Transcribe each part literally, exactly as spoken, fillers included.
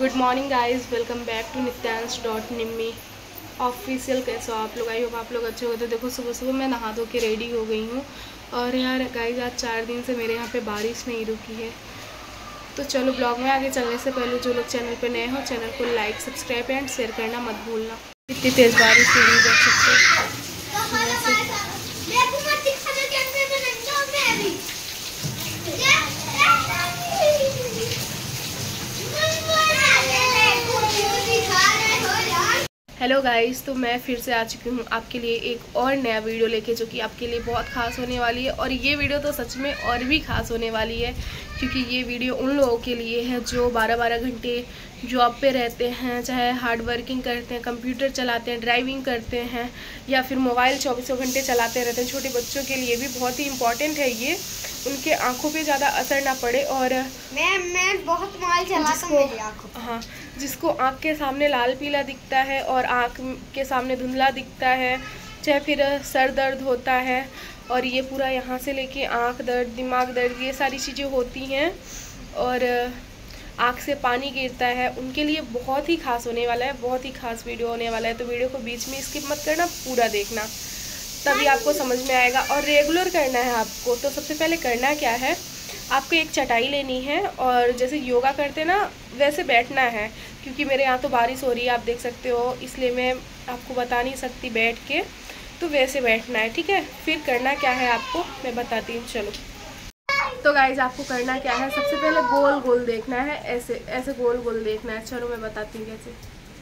Good morning guys, welcome back to Nityansh dot Nimmi official. कैसे हो आप लोग? आई होप आप लोग अच्छे होते। देखो सुबह सुबह मैं नहा धो के रेडी हो गई हूँ और यार गाइज आज चार दिन से मेरे यहाँ पे बारिश नहीं रुकी है। तो चलो ब्लॉग में आगे चलने से पहले जो लोग चैनल पे नए हो चैनल को लाइक सब्सक्राइब एंड शेयर करना मत भूलना। इतनी तेज़ बारिश हो रही है देख सकते हो। हेलो गाइस, तो मैं फिर से आ चुकी हूँ आपके लिए एक और नया वीडियो लेके, जो कि आपके लिए बहुत ख़ास होने वाली है। और ये वीडियो तो सच में और भी ख़ास होने वाली है, क्योंकि ये वीडियो उन लोगों के लिए है जो बारह बारह घंटे जॉब पे रहते हैं, चाहे हार्ड वर्किंग करते हैं, कंप्यूटर चलाते हैं, ड्राइविंग करते हैं, या फिर मोबाइल चौबीसों घंटे चलाते रहते हैं। छोटे बच्चों के लिए भी बहुत ही इम्पॉर्टेंट है ये, उनके आँखों पे ज़्यादा असर ना पड़े। और मैं मैं बहुत मोबाइल चलाता हूँ मेरी आँखों, हाँ, जिसको आँख के सामने लाल पीला दिखता है और आँख के सामने धुंधला दिखता है, चाहे फिर सर दर्द होता है, और ये पूरा यहाँ से लेके आँख दर्द, दिमाग दर्द, ये सारी चीज़ें होती हैं, और आँख से पानी गिरता है, उनके लिए बहुत ही खास होने वाला है, बहुत ही खास वीडियो होने वाला है। तो वीडियो को बीच में स्किप मत करना, पूरा देखना, तभी आपको समझ में आएगा। और रेगुलर करना है आपको। तो सबसे पहले करना क्या है, आपको एक चटाई लेनी है और जैसे योगा करते ना वैसे बैठना है। क्योंकि मेरे यहाँ तो बारिश हो रही है, आप देख सकते हो, इसलिए मैं आपको बता नहीं सकती बैठ के, तो वैसे बैठना है, ठीक है। फिर करना क्या है आपको मैं बताती हूँ, चलो। तो गाइज आपको करना क्या है, सबसे पहले गोल गोल देखना है, ऐसे ऐसे गोल गोल देखना है। चलो मैं बताती हूँ कैसे।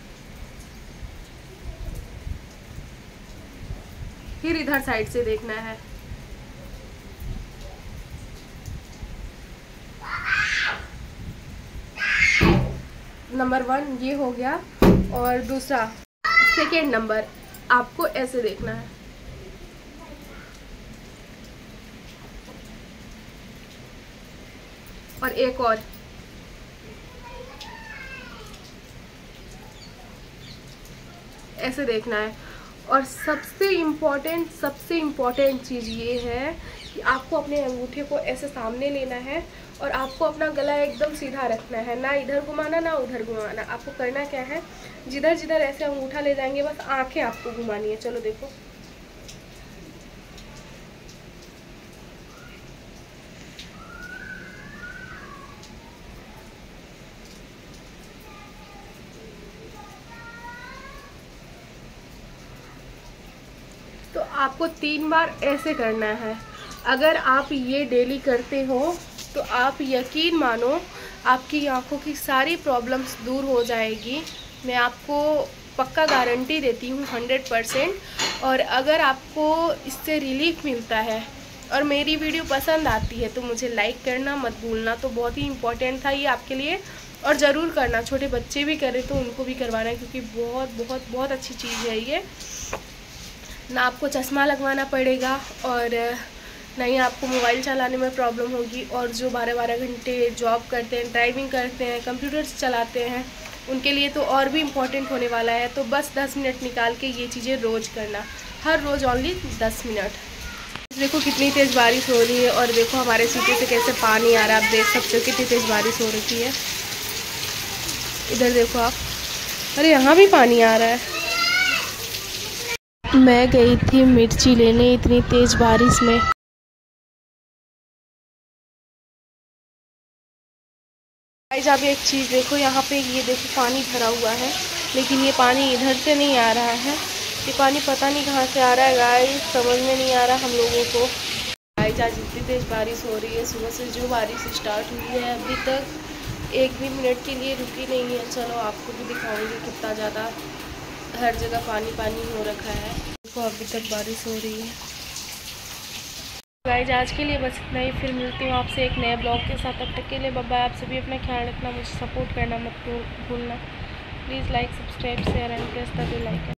फिर इधर साइड से देखना है, नंबर वन ये हो गया। और दूसरा सेकेंड नंबर आपको ऐसे देखना है, और एक और ऐसे देखना है। और सबसे इम्पोर्टेंट सबसे इम्पोर्टेंट चीज़ ये है कि आपको अपने अंगूठे को ऐसे सामने लेना है और आपको अपना गला एकदम सीधा रखना है, ना इधर घुमाना ना उधर घुमाना। आपको करना क्या है, जिधर जिधर ऐसे अंगूठा ले जाएंगे बस आंखें आपको घुमानी है। चलो देखो, तो आपको तीन बार ऐसे करना है। अगर आप ये डेली करते हो तो आप यकीन मानो आपकी आंखों की सारी प्रॉब्लम्स दूर हो जाएगी। मैं आपको पक्का गारंटी देती हूँ हंड्रेड परसेंट। और अगर आपको इससे रिलीफ मिलता है और मेरी वीडियो पसंद आती है तो मुझे लाइक करना मत भूलना। तो बहुत ही इम्पोर्टेंट था ये आपके लिए, और ज़रूर करना। छोटे बच्चे भी करें तो उनको भी करवाना है, क्योंकि बहुत बहुत बहुत अच्छी चीज़ है ये। ना आपको चश्मा लगवाना पड़ेगा और ना ही आपको मोबाइल चलाने में प्रॉब्लम होगी। और जो बारह बारह घंटे जॉब करते हैं, ड्राइविंग करते हैं, कंप्यूटर चलाते हैं, उनके लिए तो और भी इम्पोर्टेंट होने वाला है। तो बस दस मिनट निकाल के ये चीज़ें रोज़ करना, हर रोज़ ओनली दस मिनट। देखो कितनी तेज़ बारिश हो रही है, और देखो हमारे सीटे से कैसे पानी आ रहा है, आप देख सकते हो कितनी तेज़ बारिश हो रही है। इधर देखो आप, अरे यहाँ भी पानी आ रहा है। मैं गई थी मिर्ची लेने इतनी तेज़ बारिश में। गाइस आप एक चीज़ देखो, यहाँ पे ये देखो पानी भरा हुआ है, लेकिन ये पानी इधर से नहीं आ रहा है। ये पानी पता नहीं कहाँ से आ रहा है गाइस, समझ में नहीं आ रहा हम लोगों को। गाइस आज इतनी तेज़ बारिश हो रही है, सुबह से जो बारिश स्टार्ट हुई है अभी तक एक भी मिनट के लिए रुकी नहीं है। चलो आपको भी दिखाऊंगी कितना ज़्यादा हर जगह पानी पानी हो रखा है। देखो अभी तक बारिश हो रही है। गाइस आज के लिए बस इतना ही, फिर मिलती हूँ आपसे एक नए ब्लॉग के साथ। तब तक के लिए बाय बाय। आप सभी अपना ख्याल रखना, मुझे सपोर्ट करना मत भूलना। Please like subscribe share and press the bell icon.